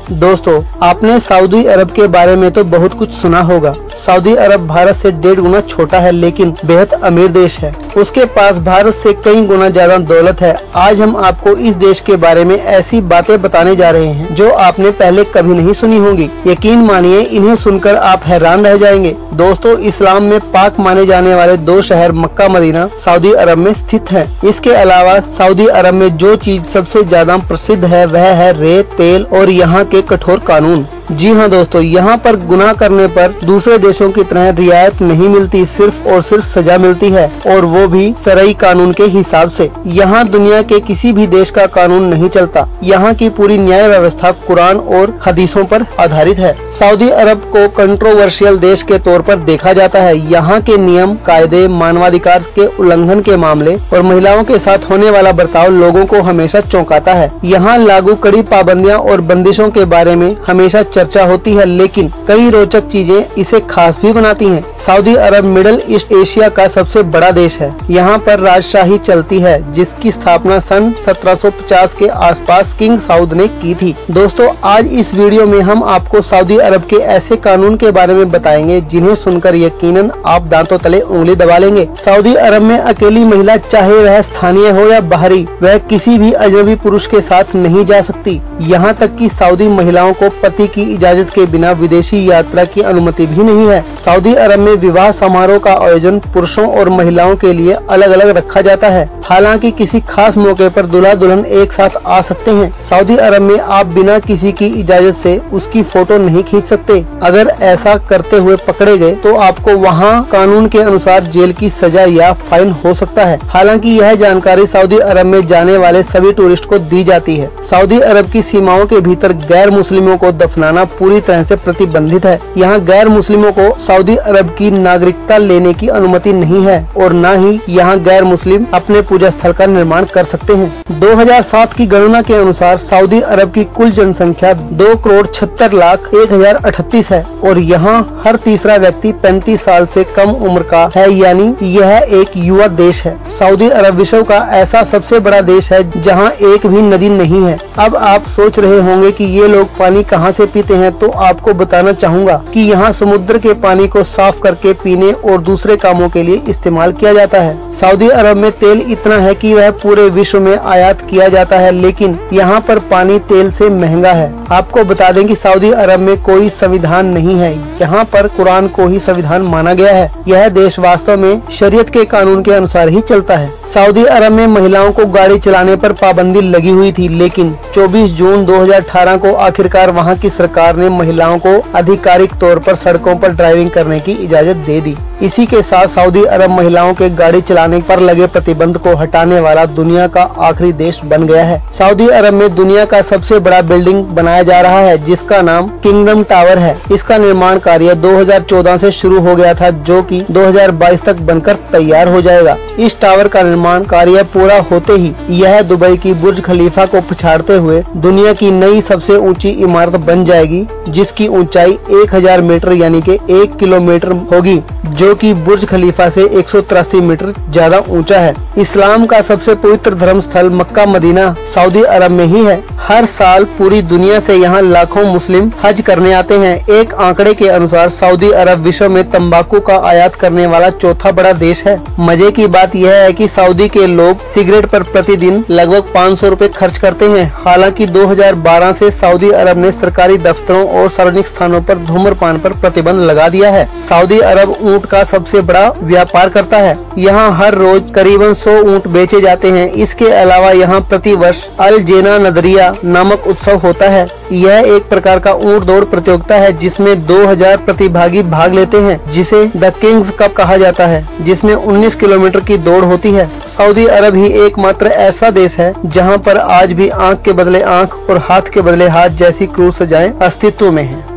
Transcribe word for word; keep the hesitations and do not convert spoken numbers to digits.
दोस्तों, आपने सऊदी अरब के बारे में तो बहुत कुछ सुना होगा। सऊदी अरब भारत से डेढ़ गुना छोटा है लेकिन बेहद अमीर देश है। उसके पास भारत से कई गुना ज्यादा दौलत है। आज हम आपको इस देश के बारे में ऐसी बातें बताने जा रहे हैं जो आपने पहले कभी नहीं सुनी होंगी। यकीन मानिए, इन्हें सुनकर आप हैरान रह जाएंगे। दोस्तों, इस्लाम में पाक माने जाने वाले दो शहर मक्का मदीना सऊदी अरब में स्थित है। इसके अलावा सऊदी अरब में जो चीज सबसे ज्यादा प्रसिद्ध है वह है रेत, तेल और यहाँ के कठोर कानून। जी हाँ दोस्तों, यहाँ पर गुनाह करने पर दूसरे देशों की तरह रियायत नहीं मिलती, सिर्फ और सिर्फ सजा मिलती है, और वो भी शरई कानून के हिसाब से। यहाँ दुनिया के किसी भी देश का कानून नहीं चलता। यहाँ की पूरी न्याय व्यवस्था कुरान और हदीसों पर आधारित है। सऊदी अरब को कंट्रोवर्शियल देश के तौर पर देखा जाता है। यहाँ के नियम, कायदे, मानवाधिकार के उल्लंघन के मामले और महिलाओं के साथ होने वाला बर्ताव लोगों को हमेशा चौंकाता है। यहाँ लागू कड़ी पाबंदियाँ और बंदिशों के बारे में हमेशा चर्चा होती है, लेकिन कई रोचक चीजें इसे खास भी बनाती हैं। सऊदी अरब मिडिल ईस्ट एशिया का सबसे बड़ा देश है। यहाँ पर राजशाही चलती है, जिसकी स्थापना सन सत्रह सौ पचास के आसपास किंग साउद ने की थी। दोस्तों, आज इस वीडियो में हम आपको सऊदी अरब के ऐसे कानून के बारे में बताएंगे जिन्हें सुनकर यकीनन आप दांतों तले उंगली दबा लेंगे। सऊदी अरब में अकेली महिला, चाहे वह स्थानीय हो या बाहरी, वह किसी भी अजनबी पुरुष के साथ नहीं जा सकती। यहाँ तक कि सऊदी महिलाओं को पति की इजाजत के बिना विदेशी यात्रा की अनुमति भी नहीं है। सऊदी अरब में विवाह समारोह का आयोजन पुरुषों और महिलाओं के लिए अलग अलग रखा जाता है। हालांकि किसी खास मौके पर दूल्हा दुल्हन एक साथ आ सकते हैं। सऊदी अरब में आप बिना किसी की इजाजत से उसकी फोटो नहीं खींच सकते। अगर ऐसा करते हुए पकड़े गए तो आपको वहाँ कानून के अनुसार जेल की सजा या फाइन हो सकता है। हालांकि यह जानकारी सऊदी अरब में जाने वाले सभी टूरिस्ट को दी जाती है। सऊदी अरब की सीमाओं के भीतर गैर मुस्लिमों को दफनाना पूरी तरह से प्रतिबंधित है। यहाँ गैर मुस्लिमों को सऊदी अरब की नागरिकता लेने की अनुमति नहीं है और न ही यहाँ गैर मुस्लिम अपने पूजा स्थल का निर्माण कर सकते हैं। दो हज़ार सात की गणना के अनुसार सऊदी अरब की कुल जनसंख्या दो करोड़ छहत्तर लाख एक हजार अठतीस है और यहाँ हर तीसरा व्यक्ति पैंतीस साल से कम उम्र का है, यानी यह एक युवा देश है। सऊदी अरब विश्व का ऐसा सबसे बड़ा देश है जहाँ एक भी नदी नहीं है। अब आप सोच रहे होंगे कि ये लोग पानी कहाँ से पीते हैं, तो आपको बताना चाहूँगा कि यहाँ समुद्र के पानी को साफ करके पीने और दूसरे कामों के लिए इस्तेमाल किया जाता है। सऊदी अरब में तेल इतना है कि वह पूरे विश्व में आयात किया जाता है, लेकिन यहाँ पर पानी तेल से महंगा है। आपको बता दें कि सऊदी अरब में कोई संविधान नहीं है। यहाँ पर कुरान को ही संविधान माना गया है। यह देश वास्तव में शरीयत के कानून के अनुसार ही चलता है। सऊदी अरब में महिलाओं को गाड़ी चलाने पर पाबंदी लगी हुई थी, लेकिन चौबीस जून दो हज़ार अठारह को आखिरकार वहाँ की सरकार ने महिलाओं को आधिकारिक तौर पर सड़कों पर ड्राइविंग करने की इजाजत दे दी। इसी के साथ सऊदी अरब महिलाओं के गाड़ी चलाने पर लगे प्रतिबंध को हटाने वाला दुनिया का आखिरी देश बन गया है। सऊदी अरब में दुनिया का सबसे बड़ा बिल्डिंग बनाया जा रहा है, जिसका नाम किंगडम टावर है। इसका निर्माण कार्य दो हज़ार चौदह से शुरू हो गया था, जो कि दो हज़ार बाईस तक बनकर तैयार हो जाएगा। इस टावर का निर्माण कार्य पूरा होते ही यह दुबई की बुर्ज खलीफा को पछाड़ते हुए दुनिया की नई सबसे ऊंची इमारत बन जाएगी, जिसकी ऊंचाई एक हजार मीटर यानी कि एक किलोमीटर होगी, जो कि बुर्ज खलीफा से एक सौ तिरासी मीटर ज्यादा ऊंचा है। इस्लाम का सबसे पवित्र धर्म स्थल मक्का मदीना सऊदी अरब में ही है। हर साल पूरी दुनिया से यहाँ लाखों मुस्लिम हज करने आते हैं। एक आंकड़े के अनुसार सऊदी अरब विश्व में तंबाकू का आयात करने वाला चौथा बड़ा देश है। मजे की बात यह है कि सऊदी के लोग सिगरेट पर प्रतिदिन लगभग पाँच सौ रुपए खर्च करते हैं। हालांकि दो हज़ार बारह से सऊदी अरब ने सरकारी दफ्तरों और सार्वजनिक स्थानों पर धूम्रपान पर प्रतिबंध लगा दिया है। सऊदी अरब ऊँट का सबसे बड़ा व्यापार करता है। यहाँ हर रोज करीबन सौ ऊँट बेचे जाते हैं। इसके अलावा यहाँ प्रति वर्ष अल जेना नदरिया नामक उत्सव होता है। यह एक प्रकार का ऊँट दौड़ प्रतियोगिता है जिसमें दो हज़ार प्रतिभागी भाग लेते हैं, जिसे द किंग्स कप कहा जाता है, जिसमें उन्नीस किलोमीटर की दौड़ होती है। सऊदी अरब ही एकमात्र ऐसा देश है जहाँ पर आज भी आँख के बदले आँख और हाथ के बदले हाथ जैसी क्रूर सजाएं अस्तित्व में हैं।